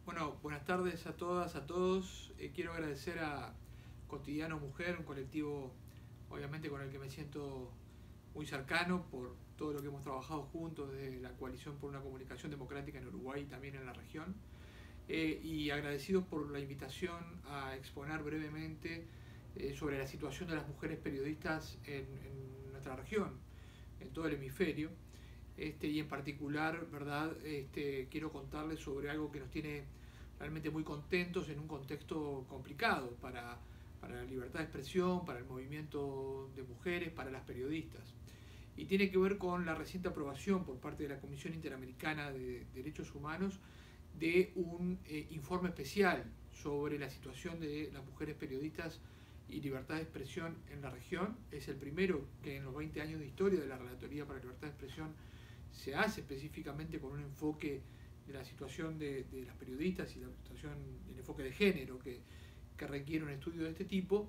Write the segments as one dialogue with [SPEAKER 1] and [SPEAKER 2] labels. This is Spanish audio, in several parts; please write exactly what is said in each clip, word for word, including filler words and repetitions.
[SPEAKER 1] Bueno, buenas tardes a todas, a todos. Eh, quiero agradecer a Cotidiano Mujer, un colectivo obviamente con el que me siento muy cercano por todo lo que hemos trabajado juntos desde la Coalición por una Comunicación Democrática en Uruguay y también en la región. Eh, y agradecidos por la invitación a exponer brevemente eh, sobre la situación de las mujeres periodistas en, en nuestra región, en todo el hemisferio. Este, y en particular, ¿verdad? Este, quiero contarles sobre algo que nos tiene realmente muy contentos en un contexto complicado para, para la libertad de expresión, para el movimiento de mujeres, para las periodistas. Y tiene que ver con la reciente aprobación por parte de la Comisión Interamericana de Derechos Humanos de un eh, informe especial sobre la situación de las mujeres periodistas y libertad de expresión en la región. Es el primero que en los veinte años de historia de la Relatoría para la Libertad de Expresión se hace específicamente con un enfoque de la situación de, de las periodistas y la situación, el enfoque de género que, que requiere un estudio de este tipo.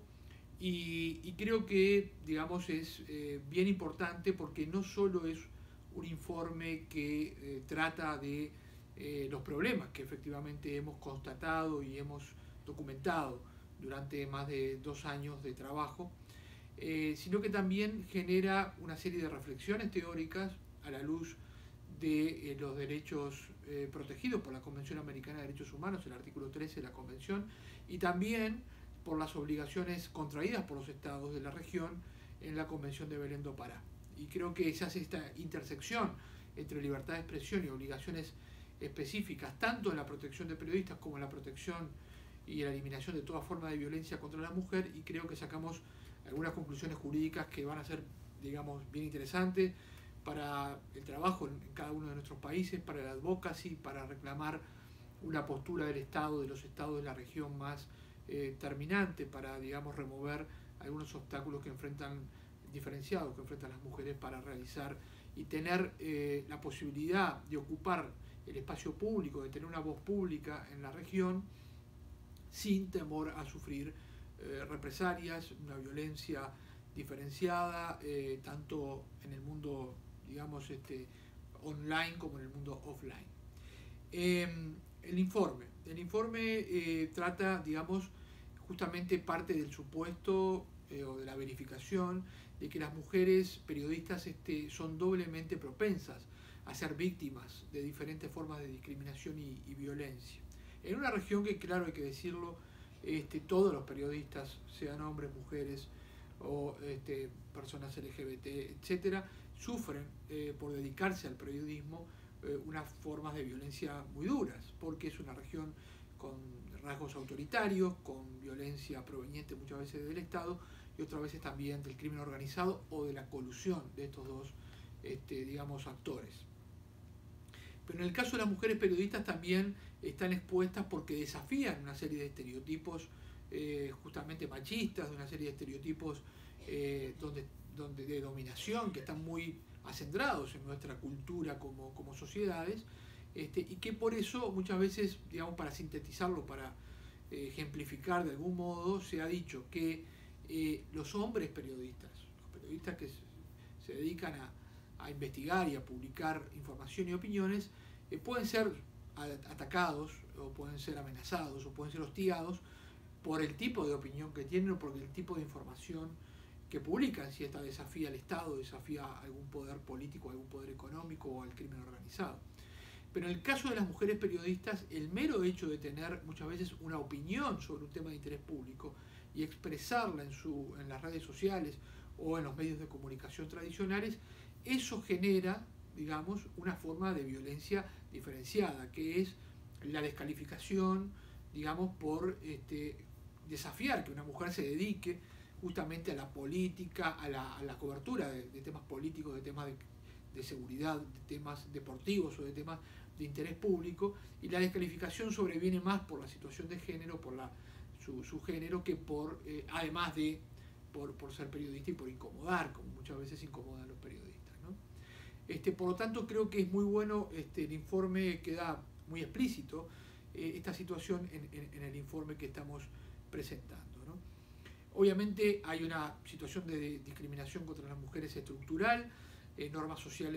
[SPEAKER 1] Y, y creo que, digamos, es eh, bien importante porque no solo es un informe que eh, trata de eh, los problemas que efectivamente hemos constatado y hemos documentado durante más de dos años de trabajo, eh, sino que también genera una serie de reflexiones teóricas a la luz de eh, los derechos eh, protegidos por la Convención Americana de Derechos Humanos, el artículo trece de la Convención, y también por las obligaciones contraídas por los estados de la región en la Convención de Belén do Pará. Y creo que se hace esta intersección entre libertad de expresión y obligaciones específicas, tanto en la protección de periodistas como en la protección y la eliminación de toda forma de violencia contra la mujer, y creo que sacamos algunas conclusiones jurídicas que van a ser, digamos, bien interesantes para el trabajo en cada uno de nuestros países, para el advocacy, para reclamar una postura del Estado, de los estados de la región más eh, terminante, para, digamos, remover algunos obstáculos que enfrentan, diferenciados que enfrentan las mujeres para realizar y tener eh, la posibilidad de ocupar el espacio público, de tener una voz pública en la región sin temor a sufrir eh, represalias, una violencia diferenciada, eh, tanto en el mundo, digamos, este, online como en el mundo offline. Eh, el informe. El informe eh, trata, digamos, justamente parte del supuesto eh, o de la verificación de que las mujeres periodistas este, son doblemente propensas a ser víctimas de diferentes formas de discriminación y, y violencia. En una región que, claro, hay que decirlo, este, todos los periodistas, sean hombres, mujeres o este, personas L G B T, etcétera, sufren eh, por dedicarse al periodismo eh, unas formas de violencia muy duras, porque es una región con rasgos autoritarios, con violencia proveniente muchas veces del Estado y otras veces también del crimen organizado o de la colusión de estos dos, este, digamos, actores. Pero en el caso de las mujeres periodistas también están expuestas porque desafían una serie de estereotipos eh, justamente machistas, de una serie de estereotipos eh, donde, donde de dominación que están muy acendrados en nuestra cultura como, como sociedades, este, y que por eso muchas veces, digamos, para sintetizarlo, para eh, ejemplificar de algún modo, se ha dicho que eh, los hombres periodistas, los periodistas que se, se dedican a a investigar y a publicar información y opiniones, eh, pueden ser atacados o pueden ser amenazados o pueden ser hostigados por el tipo de opinión que tienen o por el tipo de información que publican, si esta desafía al Estado, desafía a algún poder político, a algún poder económico o al crimen organizado. Pero en el caso de las mujeres periodistas, el mero hecho de tener muchas veces una opinión sobre un tema de interés público y expresarla en, su, en las redes sociales o en los medios de comunicación tradicionales, eso genera, digamos, una forma de violencia diferenciada, que es la descalificación, digamos, por este, desafiar que una mujer se dedique justamente a la política, a la, a la cobertura de, de temas políticos, de temas de, de seguridad, de temas deportivos o de temas de interés público, y la descalificación sobreviene más por la situación de género, por la, su, su género, que por, eh, además de por, por ser periodista y por incomodar, como muchas veces incomodan los periodistas. Este, por lo tanto, creo que es muy bueno, este, el informe queda muy explícito eh, esta situación en, en, en el informe que estamos presentando, ¿no? Obviamente hay una situación de discriminación contra las mujeres estructural, eh, normas sociales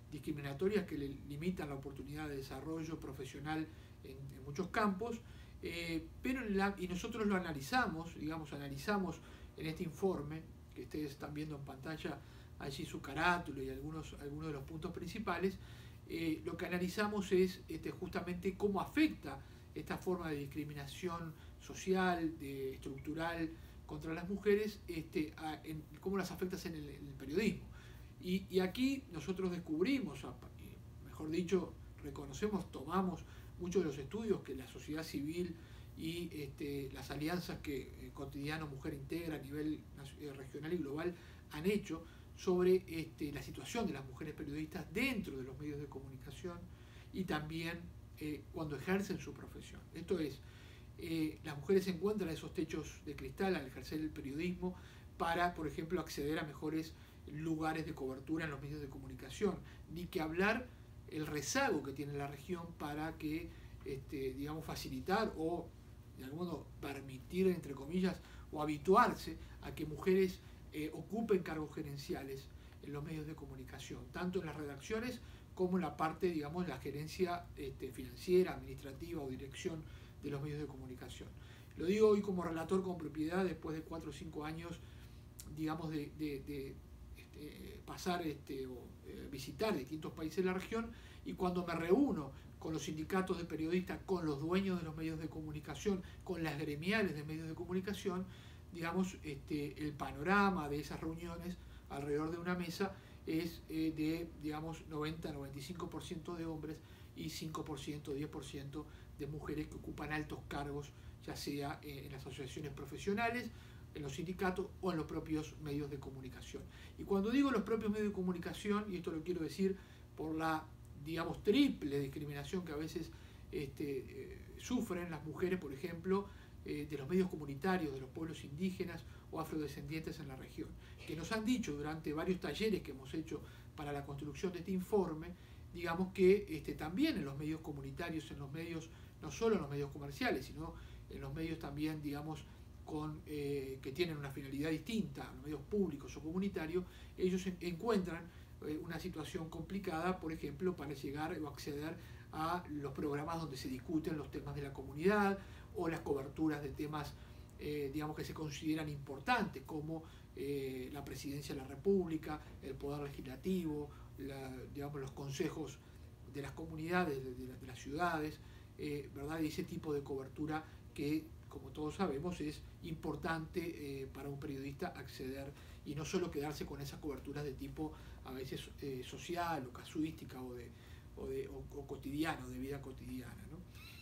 [SPEAKER 1] discriminatorias que le limitan la oportunidad de desarrollo profesional en, en muchos campos, eh, pero en la, y nosotros lo analizamos, digamos, analizamos en este informe, que ustedes están viendo en pantalla allí su carátula y algunos, algunos de los puntos principales, eh, lo que analizamos es este, justamente cómo afecta esta forma de discriminación social, de, estructural contra las mujeres, este, a, en, cómo las afecta en el, en el periodismo. Y, y aquí nosotros descubrimos, mejor dicho, reconocemos, tomamos muchos de los estudios que la sociedad civil y este, las alianzas que eh, Cotidiano Mujer Integra a nivel eh, regional y global han hecho sobre este, la situación de las mujeres periodistas dentro de los medios de comunicación y también eh, cuando ejercen su profesión. Esto es, eh, las mujeres se encuentran en esos techos de cristal al ejercer el periodismo para, por ejemplo, acceder a mejores lugares de cobertura en los medios de comunicación, ni que hablar el rezago que tiene la región para que, este, digamos, facilitar o, de algún modo, permitir, entre comillas, o habituarse a que mujeres eh, ocupen cargos gerenciales en los medios de comunicación, tanto en las redacciones como en la parte, digamos, la gerencia este, financiera, administrativa o dirección de los medios de comunicación. Lo digo hoy como relator con propiedad después de cuatro o cinco años, digamos, de, de, de este, pasar este, o eh, visitar distintos países de la región, y cuando me reúno con los sindicatos de periodistas, con los dueños de los medios de comunicación, con las gremiales de medios de comunicación, digamos, este, el panorama de esas reuniones alrededor de una mesa es eh, de, digamos, noventa a noventa y cinco por ciento de hombres y cinco por ciento, diez por ciento de mujeres que ocupan altos cargos, ya sea eh, en las asociaciones profesionales, en los sindicatos o en los propios medios de comunicación. Y cuando digo los propios medios de comunicación, y esto lo quiero decir por la, digamos, triple discriminación que a veces este, eh, sufren las mujeres, por ejemplo, eh, de los medios comunitarios, de los pueblos indígenas o afrodescendientes en la región, que nos han dicho durante varios talleres que hemos hecho para la construcción de este informe, digamos que este, también en los medios comunitarios, en los medios, no solo en los medios comerciales, sino en los medios también, digamos, con, eh, que tienen una finalidad distinta, los medios públicos o comunitarios, ellos en, encuentran eh, una situación complicada, por ejemplo, para llegar o acceder a los programas donde se discuten los temas de la comunidad o las coberturas de temas, eh, digamos, que se consideran importantes, como eh, la presidencia de la República, el poder legislativo, la, digamos, los consejos de las comunidades, de, de, de las ciudades, eh, ¿verdad? Y ese tipo de cobertura que, como todos sabemos, es importante eh, para un periodista acceder y no solo quedarse con esas coberturas de tipo a veces eh, social o casuística o, de, o, de, o, o cotidiano, de vida cotidiana, ¿no?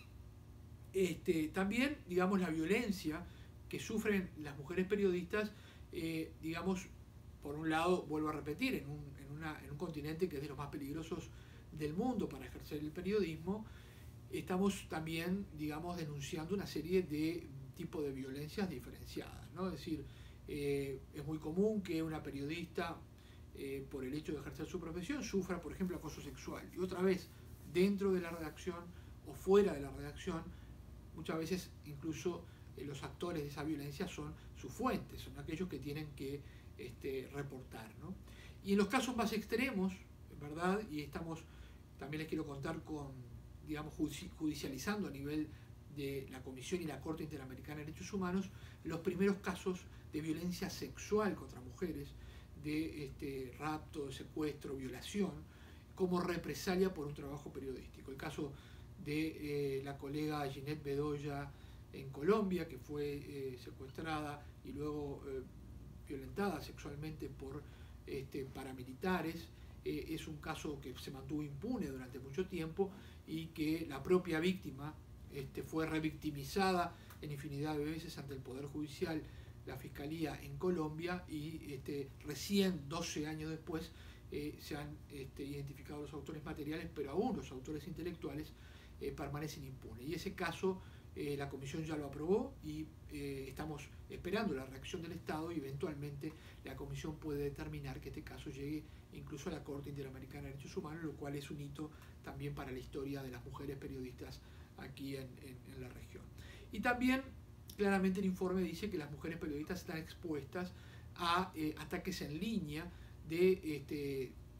[SPEAKER 1] Este, también, digamos, la violencia que sufren las mujeres periodistas, eh, digamos, por un lado, vuelvo a repetir, en un, en, una, en un continente que es de los más peligrosos del mundo para ejercer el periodismo, estamos también, digamos, denunciando una serie de tipos de violencias diferenciadas, ¿no? Es decir, eh, es muy común que una periodista, eh, por el hecho de ejercer su profesión, sufra, por ejemplo, acoso sexual. Y otra vez, dentro de la redacción o fuera de la redacción, muchas veces incluso eh, los actores de esa violencia son sus fuentes, son aquellos que tienen que este, reportar, ¿no? Y en los casos más extremos, ¿verdad? Y estamos, también les quiero contar con, digamos, judicializando a nivel de la Comisión y la Corte Interamericana de Derechos Humanos, los primeros casos de violencia sexual contra mujeres, de este, rapto, secuestro, violación, como represalia por un trabajo periodístico. El caso de eh, la colega Ginette Bedoya en Colombia, que fue eh, secuestrada y luego eh, violentada sexualmente por este, paramilitares. Eh, es un caso que se mantuvo impune durante mucho tiempo y que la propia víctima este, fue revictimizada en infinidad de veces ante el Poder Judicial, la Fiscalía en Colombia, y este, recién doce años después eh, se han este, identificado los autores materiales, pero aún los autores intelectuales eh, permanecen impunes. Y ese caso eh, la Comisión ya lo aprobó y eh, estamos esperando la reacción del Estado, y eventualmente la Comisión puede determinar que este caso llegue incluso a la Corte Interamericana de Derechos Humanos, lo cual es un hito también para la historia de las mujeres periodistas aquí en, en, en la región. Y también claramente el informe dice que las mujeres periodistas están expuestas a eh, ataques en línea de este,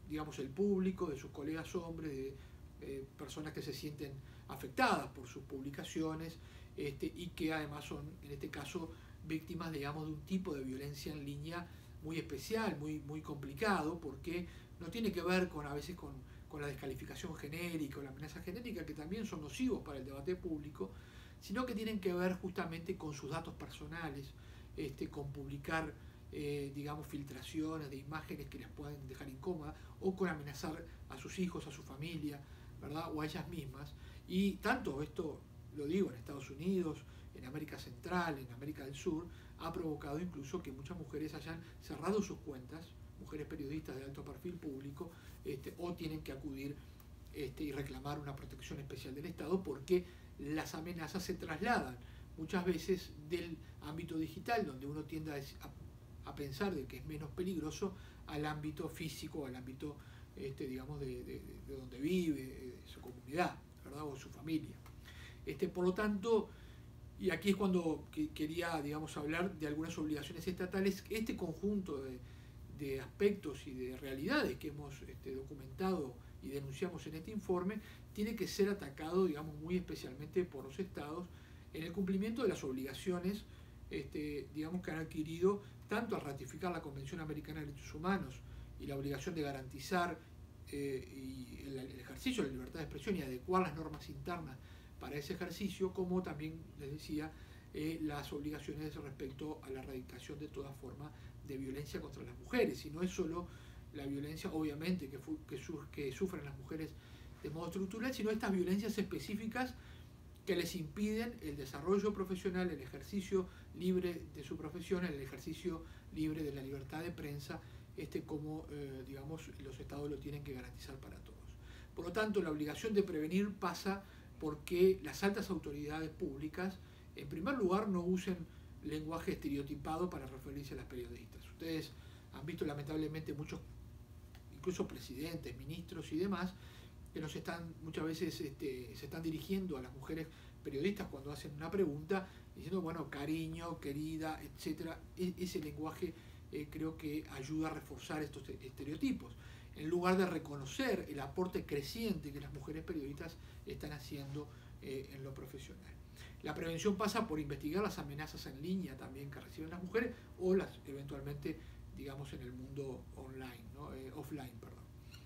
[SPEAKER 1] digamos, el público, de sus colegas hombres, de eh, personas que se sienten afectadas por sus publicaciones este, y que además son, en este caso, víctimas, digamos, de un tipo de violencia en línea muy especial, muy, muy complicado, porque no tiene que ver con a veces con, con la descalificación genérica o la amenaza genérica, que también son nocivos para el debate público, sino que tienen que ver justamente con sus datos personales, este, con publicar, eh, digamos, filtraciones de imágenes que les pueden dejar incómodas, o con amenazar a sus hijos, a su familia, ¿verdad? O a ellas mismas. Y tanto esto, lo digo, en Estados Unidos, en América Central, en América del Sur, ha provocado incluso que muchas mujeres hayan cerrado sus cuentas, mujeres periodistas de alto perfil público, este, o tienen que acudir este, y reclamar una protección especial del Estado, porque las amenazas se trasladan muchas veces del ámbito digital, donde uno tiende a, a pensar de que es menos peligroso, al ámbito físico, al ámbito este, digamos de, de, de donde vive, de su comunidad, ¿verdad? O su familia. Este, por lo tanto, y aquí es cuando que quería, digamos, hablar de algunas obligaciones estatales. Este conjunto de, de aspectos y de realidades que hemos este, documentado y denunciamos en este informe tiene que ser atacado, digamos, muy especialmente por los estados en el cumplimiento de las obligaciones, este, digamos, que han adquirido tanto al ratificar la Convención Americana de Derechos Humanos y la obligación de garantizar eh, y el, el ejercicio de la libertad de expresión y adecuar las normas internas para ese ejercicio, como también, les decía, eh, las obligaciones respecto a la erradicación de toda forma de violencia contra las mujeres. Y no es solo la violencia, obviamente, que, que, su que sufren las mujeres de modo estructural, sino estas violencias específicas que les impiden el desarrollo profesional, el ejercicio libre de su profesión, el ejercicio libre de la libertad de prensa, este, como, eh, digamos, los estados lo tienen que garantizar para todos. Por lo tanto, la obligación de prevenir pasa porque las altas autoridades públicas, en primer lugar, no usen lenguaje estereotipado para referirse a las periodistas. Ustedes han visto lamentablemente muchos, incluso presidentes, ministros y demás, que nos están muchas veces este, se están dirigiendo a las mujeres periodistas cuando hacen una pregunta, diciendo, bueno, cariño, querida, etcétera. E ese lenguaje eh, creo que ayuda a reforzar estos estereotipos, en lugar de reconocer el aporte creciente que las mujeres periodistas están haciendo eh, en lo profesional. La prevención pasa por investigar las amenazas en línea también que reciben las mujeres, o las eventualmente, digamos, en el mundo online, ¿no? eh, offline, perdón.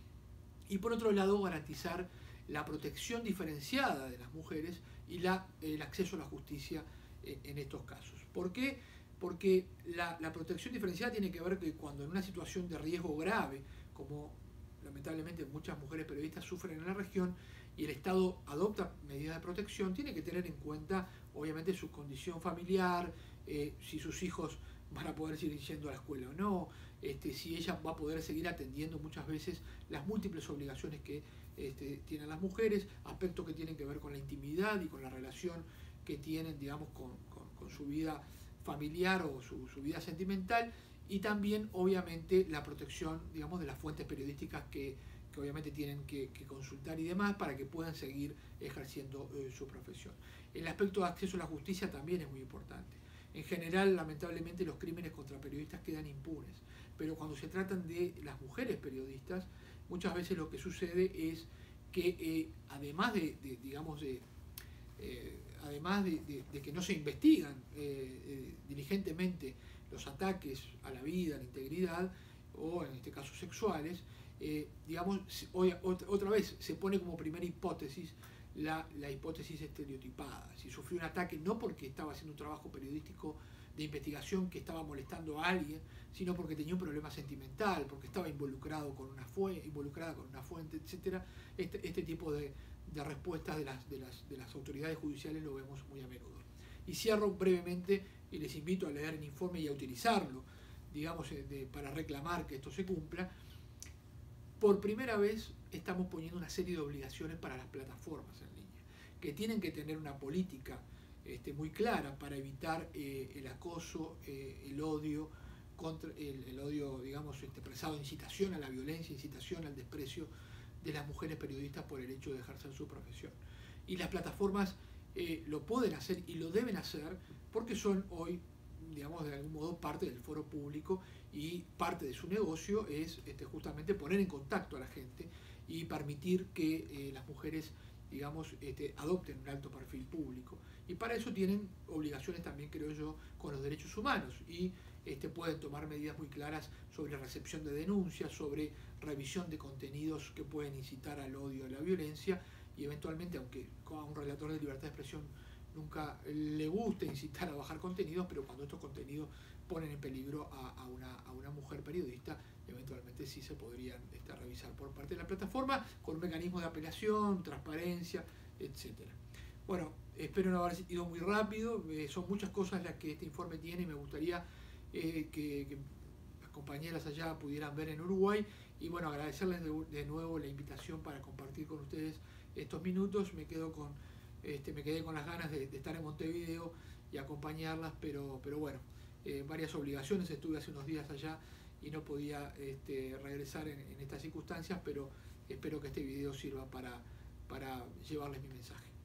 [SPEAKER 1] Y por otro lado, garantizar la protección diferenciada de las mujeres y la, el acceso a la justicia eh, en estos casos. ¿Por qué? Porque la, la protección diferenciada tiene que ver que cuando en una situación de riesgo grave, como lamentablemente muchas mujeres periodistas sufren en la región, y el Estado adopta medidas de protección, tiene que tener en cuenta, obviamente, su condición familiar, eh, si sus hijos van a poder seguir yendo a la escuela o no, este, si ella va a poder seguir atendiendo muchas veces las múltiples obligaciones que este, tienen las mujeres, aspectos que tienen que ver con la intimidad y con la relación que tienen, digamos, con, con, con su vida familiar o su, su vida sentimental, y también, obviamente, la protección, digamos, de las fuentes periodísticas que, que obviamente tienen que, que consultar y demás para que puedan seguir ejerciendo eh, su profesión. El aspecto de acceso a la justicia también es muy importante. En general, lamentablemente, los crímenes contra periodistas quedan impunes, pero cuando se tratan de las mujeres periodistas, muchas veces lo que sucede es que, eh, además de, de, digamos, de, eh, además de, de, de que no se investigan eh, eh, diligentemente los ataques a la vida, a la integridad, o en este caso sexuales, eh, digamos, hoy, otra, otra vez se pone como primera hipótesis la, la hipótesis estereotipada. Si sufrió un ataque no porque estaba haciendo un trabajo periodístico de investigación que estaba molestando a alguien, sino porque tenía un problema sentimental, porque estaba involucrado con una fuente, involucrada con una fuente, etcétera. Este, este tipo de, de respuestas de las, de, las, de las autoridades judiciales lo vemos muy a menudo. Y cierro brevemente y les invito a leer el informe y a utilizarlo, digamos, de, para reclamar que esto se cumpla. Por primera vez estamos poniendo una serie de obligaciones para las plataformas en línea, que tienen que tener una política este, muy clara para evitar eh, el acoso, eh, el odio, contra, el, el odio, digamos, este, expresado, incitación a la violencia, incitación al desprecio de las mujeres periodistas por el hecho de ejercer su profesión. Y las plataformas eh, lo pueden hacer y lo deben hacer porque son hoy digamos, de algún modo parte del foro público, y parte de su negocio es este, justamente poner en contacto a la gente y permitir que eh, las mujeres, digamos, este, adopten un alto perfil público. Y para eso tienen obligaciones también, creo yo, con los derechos humanos, y este, pueden tomar medidas muy claras sobre recepción de denuncias, sobre revisión de contenidos que pueden incitar al odio, a la violencia, y eventualmente, aunque a un relator de libertad de expresión nunca le gusta incitar a bajar contenidos, pero cuando estos contenidos ponen en peligro a, a, una, a una mujer periodista, eventualmente sí se podrían este, revisar por parte de la plataforma con un mecanismo de apelación, transparencia, etcétera. Bueno, espero no haber ido muy rápido, eh, son muchas cosas las que este informe tiene y me gustaría eh, que, que las compañeras allá pudieran ver en Uruguay, y bueno, agradecerles de, de nuevo la invitación para compartir con ustedes estos minutos. Me quedo con Este, me quedé con las ganas de, de estar en Montevideo y acompañarlas, pero, pero bueno, eh, varias obligaciones, estuve hace unos días allá y no podía este, regresar en, en estas circunstancias, pero espero que este video sirva para, para llevarles mi mensaje.